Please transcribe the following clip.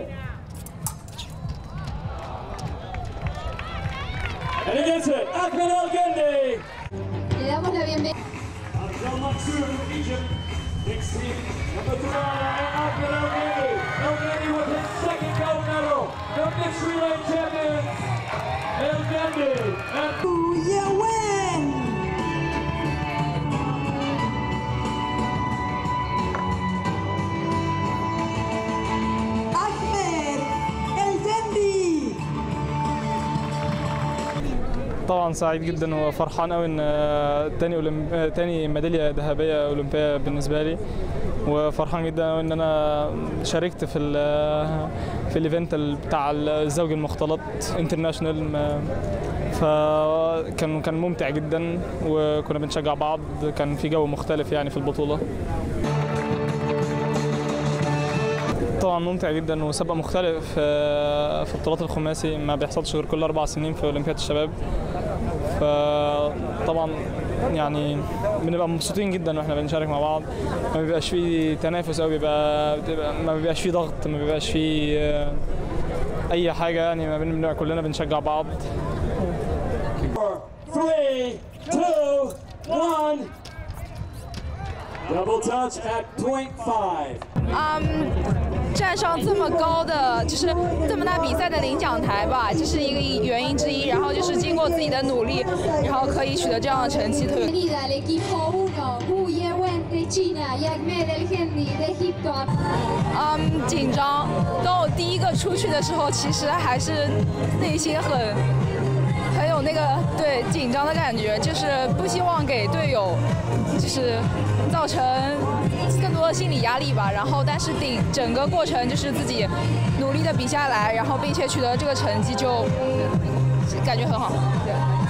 And against it, Ahmed Elgendy. Le damos la bienvenida. Salma Abdelmaksoud from Egypt. Next team, number 3, Ahmed Elgendy. Elgendy with his second gold medal. The mixed relay champion, Elgendy. And Yewen. Ahmed Elgendy. طبعا سعيد جدا وفرحان قوي ان تاني ميداليه ذهبيه اولمبيه بالنسبه لي، وفرحان جدا ان انا شاركت في الايفنت بتاع الزوج المختلط انترناشونال، فكان ممتع جدا وكنا بنشجع بعض، كان في جو مختلف يعني في البطوله. طبعا ممتع جدا وسبق مختلف في بطولات الخماسي، ما بيحصلش غير كل 4 سنين في اولمبياد الشباب، فطبعا يعني بنبقى مبسوطين جدا واحنا بنشارك مع بعض، ما بيبقاش فيه تنافس قوي، ما بيبقاش فيه ضغط، ما بيبقاش فيه اي حاجه، يعني ما بنبقى كلنا بنشجع بعض. 3, 2, 1. Double touch at point 5. 站上这么高的，就是这么大比赛的领奖台吧，这是一个原因之一。然后就是经过自己的努力，然后可以取得这样的成绩。紧张。当我第一个出去的时候，其实还是内心很有那个对紧张的感觉，就是不希望给队友就是造成更多的心理压力吧。然后但是整个过程就是自己努力的比下来，然后并且取得这个成绩，就感觉很好。对。